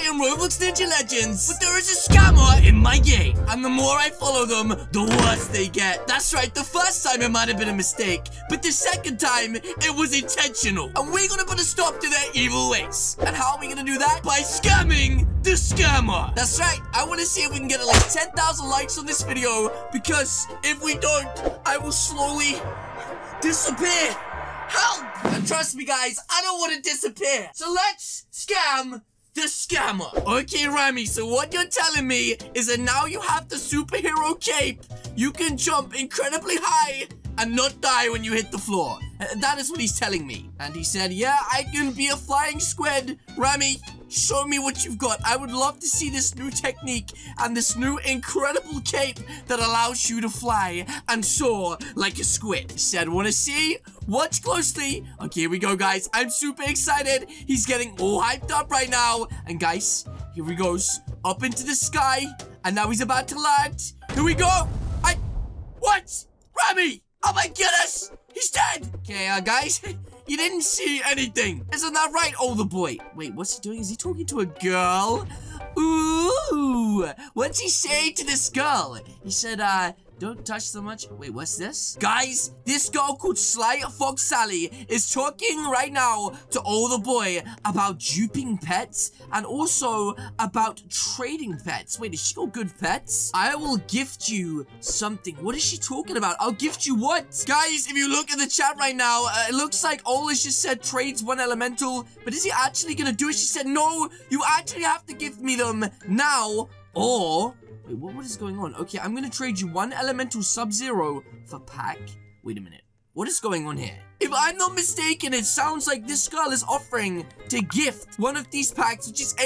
in Roblox Ninja Legends, but there is a scammer in my game, and the more I follow them, the worse they get. That's right, the first time it might have been a mistake, but the second time, it was intentional, and we're gonna put a stop to their evil ways. And how are we gonna do that? By scamming the scammer. That's right, I want to see if we can get at least 10,000 likes on this video, because if we don't, I will slowly disappear. Help! And trust me, guys, I don't want to disappear. So let's scam the scammer. Okay, Rami, so what you're telling me is that now you have the superhero cape. You can jump incredibly high and not die when you hit the floor. That is what he's telling me. And he said, yeah, I can be a flying squid. Rami, show me what you've got. I would love to see this new technique and this new incredible cape that allows you to fly and soar like a squid. He said, want to see? Watch closely. Okay, here we go, guys. I'm super excited. He's getting all hyped up right now. And guys, here he goes up into the sky. And now he's about to land. Here we go. What? Rami! Oh my goodness! He's dead! Okay, guys, you didn't see anything. Isn't that right, older boy? Wait, what's he doing? Is he talking to a girl? Ooh! What's he saying to this girl? He said, don't touch so much. Wait, what's this? Guys, this girl called Sly Fox Sally is talking right now to older boy about duping pets and also about trading pets. Wait, is she got good pets? I will gift you something. What is she talking about? I'll gift you what? Guys, if you look at the chat right now, it looks like Ola's just said trades one elemental, but is he actually gonna do it? She said, no, you actually have to gift me them now, or... Wait, what is going on? Okay, I'm gonna trade you one elemental Sub-Zero for pack. Wait a minute. What is going on here? If I'm not mistaken, it sounds like this girl is offering to gift one of these packs, which is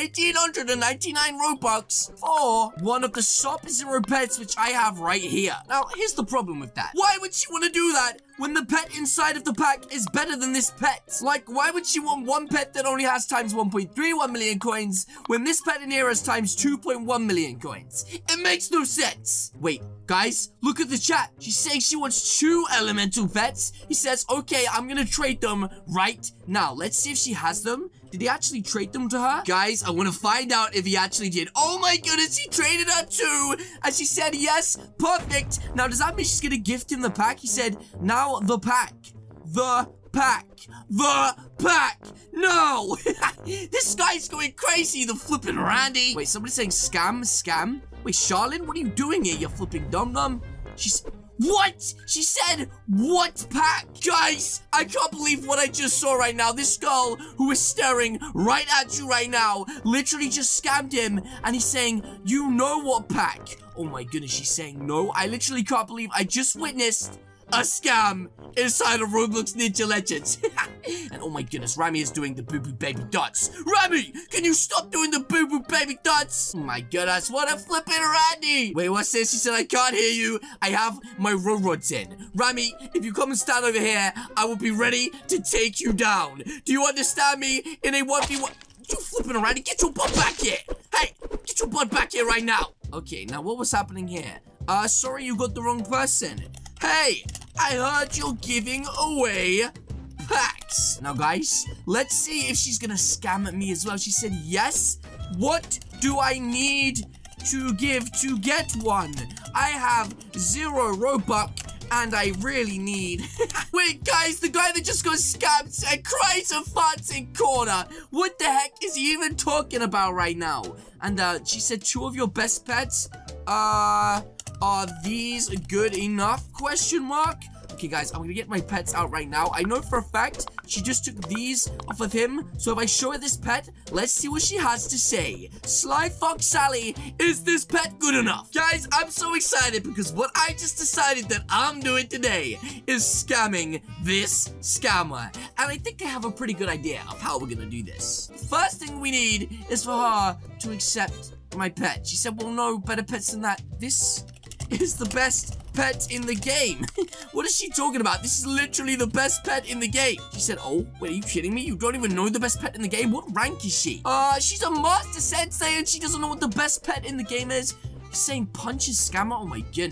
1,899 Robux, for one of the Sub-Zero pets, which I have right here. Now, here's the problem with that. Why would she want to do that when the pet inside of the pack is better than this pet? Like, why would she want one pet that only has times 1.31 million coins when this pet in here has times 2.1 million coins? It makes no sense. Wait, guys, look at the chat. She's saying she wants 2 elemental pets. He says, okay, I'm gonna trade them right now. Let's see if she has them. Did he actually trade them to her? Guys, I want to find out if he actually did. Oh my goodness, he traded her too. And she said, yes, perfect. Now, does that mean she's gonna gift him the pack? He said, now the pack. The pack. The pack. No. This guy's going crazy, the flipping Randy. Wait, somebody's saying scam. Wait, Charlotte, what are you doing here, you flipping dum-dum? She's... What? She said, what pack? Guys, I can't believe what I just saw right now. This girl who is staring right at you right now literally just scammed him. And he's saying, you know what pack? Oh my goodness, she's saying no. I literally can't believe I just witnessed a scam inside of Roblox Ninja Legends. And oh my goodness, Rami is doing the boo-boo baby dots. Rami, can you stop doing the boo-boo baby dots? Oh my goodness, what a flippin' Randy. Wait, what's this? He said, I can't hear you. I have my rods in. Rami, if you come and stand over here, I will be ready to take you down. Do you understand me? In a 1v1... You flipping around? Get your butt back here. Hey, get your butt back here right now. Okay, now what was happening here? Sorry, you got the wrong person. Hey, I heard you're giving away packs. Now, guys, let's see if she's gonna scam at me as well. She said, yes. What do I need to give to get one? I have 0 Robux, and I really need... Wait, guys, the guy that just got scammed and cries and farts in corner. What the heck is he even talking about right now? And, she said 2 of your best pets, are these good enough? Question mark. Okay, guys, I'm gonna get my pets out right now. I know for a fact she just took these off of him. So if I show her this pet, let's see what she has to say. Sly Fox Sally, is this pet good enough? Guys, I'm so excited because what I just decided that I'm doing today is scamming this scammer. And I think I have a pretty good idea of how we're gonna do this. First thing we need is for her to accept my pet. She said, well, no better pets than that. This is the best pet in the game. What is she talking about? This is literally the best pet in the game. She said, oh, wait, are you kidding me? You don't even know the best pet in the game? What rank is she? She's a master sensei and she doesn't know what the best pet in the game is. She's saying punches scammer? Oh my goodness.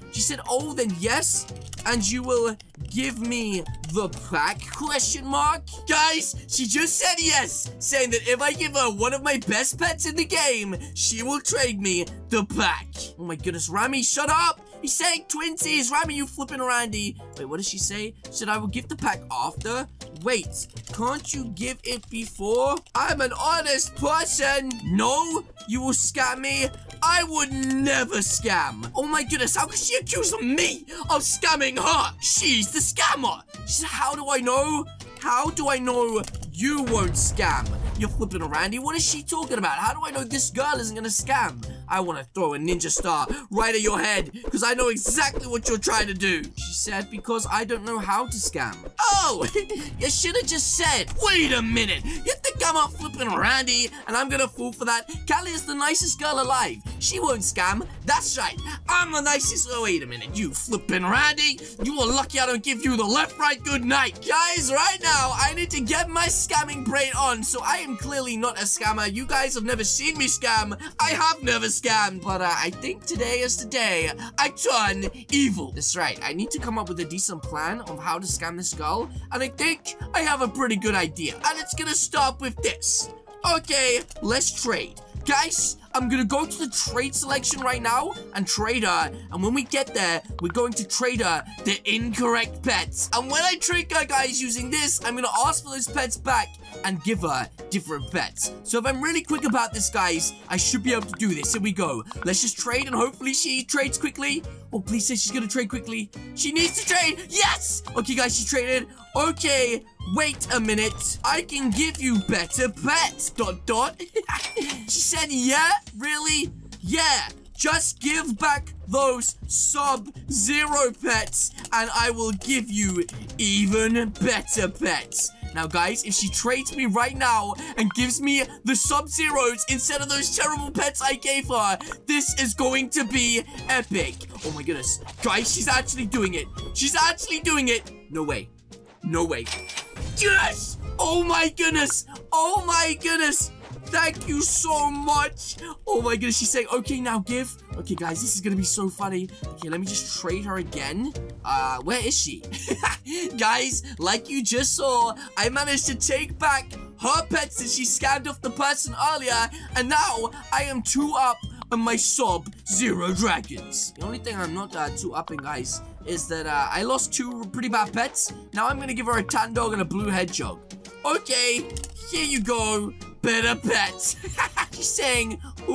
She said, oh, then yes. And you will give me the pack, question mark? Guys, she just said yes, saying that if I give her one of my best pets in the game, she will trade me the pack. Oh my goodness, Rami, shut up. He's saying twinsies. Rami, you flipping Randy. Wait, what does she say? She said I will give the pack after. Wait, can't you give it before? I'm an honest person. No, you will scam me. I would never scam. Oh my goodness, how could she accuse me of scamming her? She's the scammer. She said, how do I know? How do I know you won't scam? You're flipping Randy. What is she talking about? How do I know this girl isn't gonna scam? I want to throw a ninja star right at your head because I know exactly what you're trying to do. She said, because I don't know how to scam. Oh, you should have just said, wait a minute. You think I'm out flipping Randy and I'm gonna fall for that? Callie is the nicest girl alive. She won't scam. That's right. I'm the nicest. Oh, wait a minute. You flipping Randy. You are lucky I don't give you the left, right, good night. Guys, right now, I need to get my scamming brain on. So I am clearly not a scammer. You guys have never seen me scam. I have never scammed. But I think today is the day I turn evil. That's right. I need to come up with a decent plan of how to scam this girl. And I think I have a pretty good idea. And it's gonna start with this. Okay, let's trade. Guys, I'm gonna go to the trade selection right now and trade her. And when we get there, we're going to trade her the incorrect pets. And when I trade her, guys, using this, I'm gonna ask for those pets back and give her different pets. So if I'm really quick about this, guys, I should be able to do this. Here we go. Let's just trade and hopefully she trades quickly. Oh, please say she's gonna trade quickly. She needs to trade. Yes! Okay, guys, she traded. Okay, wait a minute. I can give you better pets. ... She said, yeah? Really? Yeah. Just give back those Sub-Zero pets and I will give you even better pets. Now, guys, if she trades me right now and gives me the Sub-Zeros instead of those terrible pets I gave her, this is going to be epic. Oh, my goodness. Guys, she's actually doing it. She's actually doing it. No way. No way. Yes! Oh, my goodness. Oh, my goodness. Thank you so much. Oh my goodness, she's saying, okay, now give. Okay, guys, this is gonna be so funny. Okay, let me just trade her again. Where is she? Guys, like you just saw, I managed to take back her pets that she scammed off the person earlier, and now I am 2 up on my Sub-Zero dragons. The only thing I'm not 2 upping, guys, is that I lost 2 pretty bad pets. Now I'm gonna give her a tan dog and a blue hedgehog. Okay, here you go. Better pets. She's saying,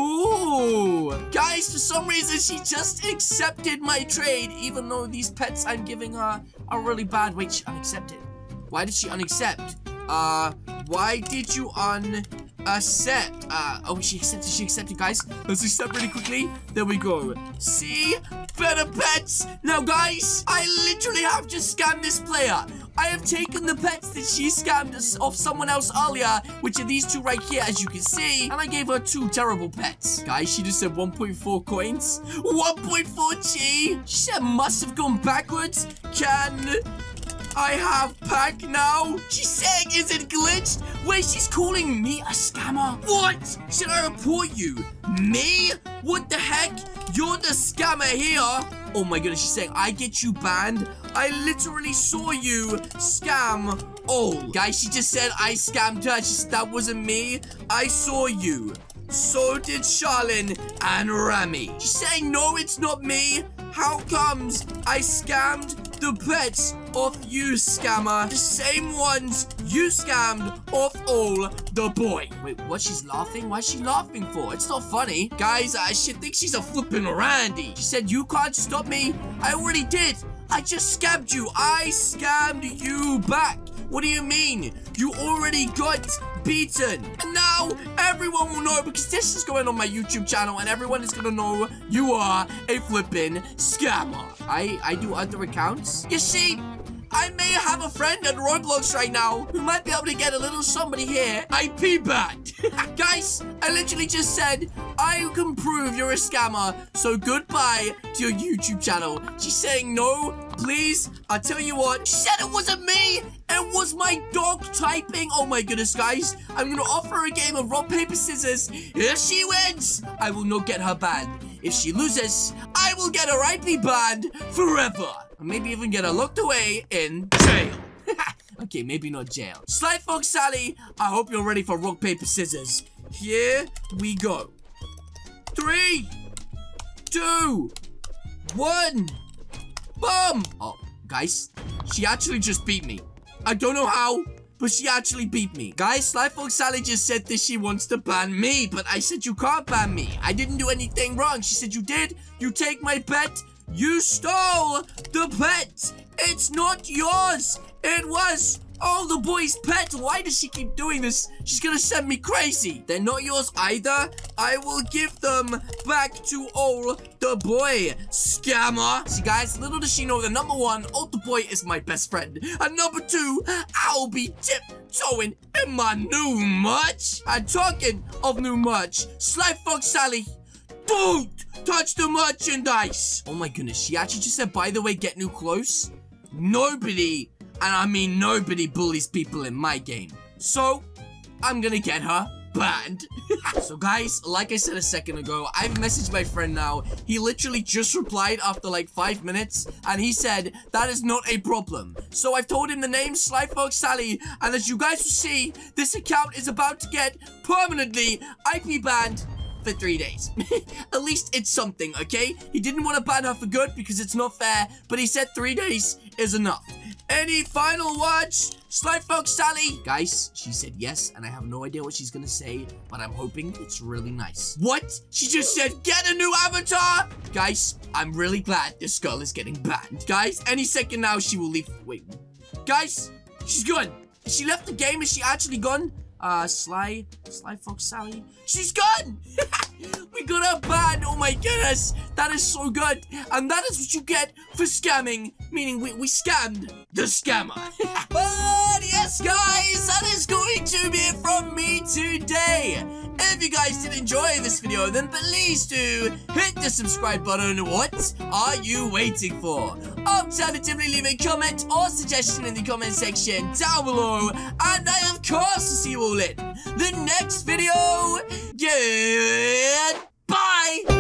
ooh. Guys, for some reason, she just accepted my trade, even though these pets I'm giving her are really bad. Wait, she unaccepted. Why did she unaccept? Why did you unaccept? Oh, she accepted, guys. Let's accept really quickly. There we go. See? Better pets. Now, guys, I literally have just scammed this player. I have taken the pets that she scammed off someone else earlier, which are these 2 right here, as you can see, and I gave her 2 terrible pets. Guys, she just said 1.4 coins. 1.4 G. She said must have gone backwards. Can I have pack now? She's saying, is it glitched? Wait, she's calling me a scammer. What? Should I report you? Me? What the heck? You're the scammer here. Oh my goodness, she's saying, I get you banned. I literally saw you scam all. Guys, she just said I scammed her. She said, that wasn't me. I saw you. So did Charlene and Rami. She's saying, no, it's not me. How comes I scammed the pets off you, scammer? The same ones you scammed off all the boy. Wait, what? She's laughing? Why's she laughing for? It's not funny. Guys, I should think she's a flippin' Randy. She said, you can't stop me. I already did. I just scammed you. I scammed you back. What do you mean? You already got beaten. And now everyone will know because this is going on my YouTube channel and everyone is gonna know you are a flippin' scammer. I do other accounts. You see, I may have a friend at Roblox right now who might be able to get a little somebody here IP banned. Guys, I literally just said I can prove you're a scammer, so goodbye to your YouTube channel. She's saying no, please. I'll tell you what. She said it wasn't me. It was my dog typing. Oh my goodness, guys. I'm gonna offer her a game of rock, paper, scissors. If she wins, I will not get her banned. If she loses, I will get her IP banned forever. Or maybe even get her locked away in jail. Okay, maybe not jail. Sly Fox Sally, I hope you're ready for rock, paper, scissors. Here we go. 3, 2, 1. Boom! Oh, guys, she actually just beat me. I don't know how, but she actually beat me. Guys, Sly Fox Sally just said that she wants to ban me, but I said you can't ban me. I didn't do anything wrong. She said you did. You take my pet. You stole the pet. It's not yours. It was all the boys' pet. Why does she keep doing this? She's gonna send me crazy. They're not yours either. I will give them back to all the boy, scammer. See, guys, little does she know that number 1, old the boy is my best friend. And number 2, I'll be tiptoeing in my new merch. And talking of new merch, Sly Fox Sally, don't touch the merchandise. Oh my goodness, she actually just said, by the way, get new clothes. Nobody, and I mean nobody, bullies people in my game. So, I'm gonna get her banned. So guys, like I said a second ago, I've messaged my friend now. He literally just replied after like 5 minutes, and he said that is not a problem. So I've told him the name Sly Fox Sally, and as you guys will see, this account is about to get permanently IP banned for 3 days. At least it's something, okay? He didn't want to ban her for good because it's not fair, but he said 3 days is enough. Any final words, Sly Fox Sally? Guys, she said yes, and I have no idea what she's gonna say, but I'm hoping it's really nice. What? She just said, get a new avatar? Guys, I'm really glad this girl is getting banned. Guys, any second now, she will leave. Wait. Guys, she's gone. She left the game. Is she actually gone? Sly Fox Sally. She's gone! We got her banned. Oh my goodness. That is so good. And that is what you get for scamming. Meaning we scammed the scammer. But yes, guys, that is going to be it from me today. If you guys did enjoy this video, then please do hit the subscribe button. What are you waiting for? Alternatively, leave a comment or suggestion in the comment section down below. And I, of course, will see you all in the next video. Goodbye!